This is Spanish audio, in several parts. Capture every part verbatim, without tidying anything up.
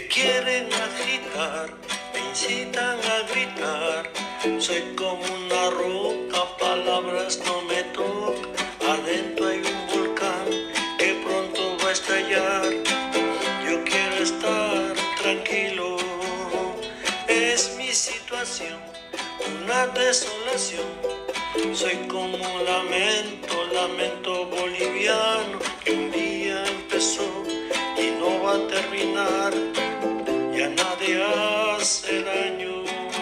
me quieren agitar, me incitan a gritar. Soy como una roca, palabras no me tocan. Adentro hay un volcán que pronto va a estallar. Yo quiero estar tranquilo, es mi situación, una desolación. Soy como un lamento, lamento boliviano que un día empezó y no va a terminar. Ya nadie hace daño.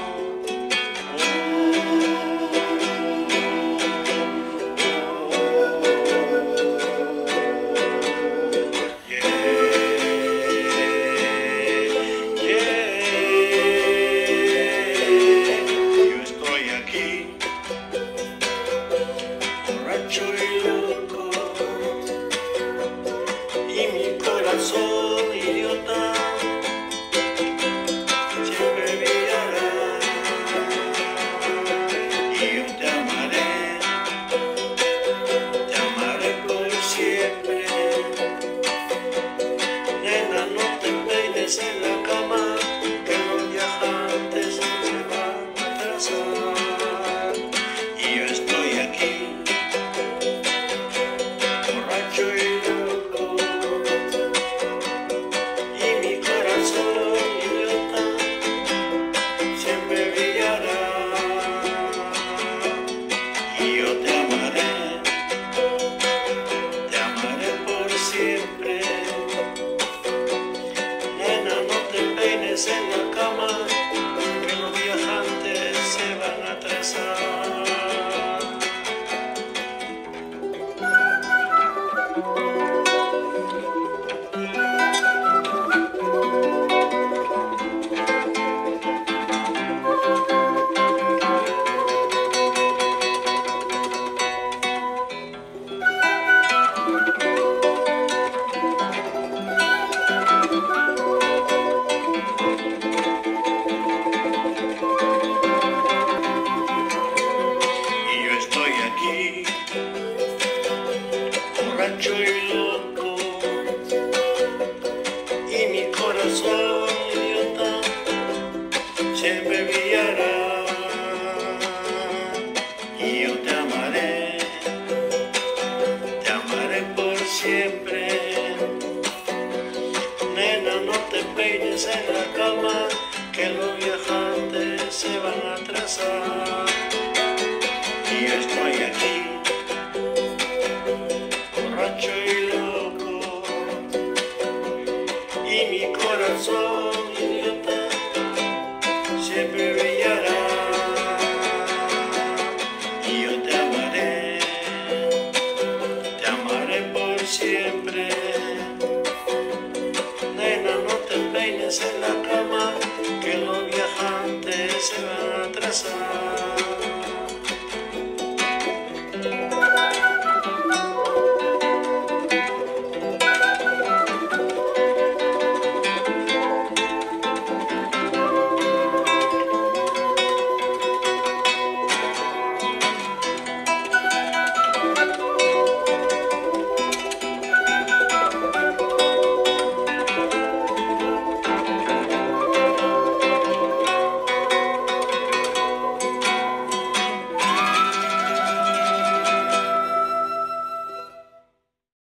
Corazón idiota siempre brillará y yo te amaré, te amaré por siempre. Nena, no te peines en la cama, que los viajantes se van a atrasar. Y yo estoy aquí, borracho y en la cama, que los viajantes se van a atrasar. Borracho y loco, y mi corazón idiota siempre brillará, y yo te amaré, te amaré por siempre. Nena, no te peines en la cama, que los viajantes se van a atrasar. Y yo estoy aquí, borracho y loco, y mi corazón idiota siempre brillará, y yo te amaré, te amaré por siempre. Nena, no te peines en la cama, que los viajantes se van a atrasar.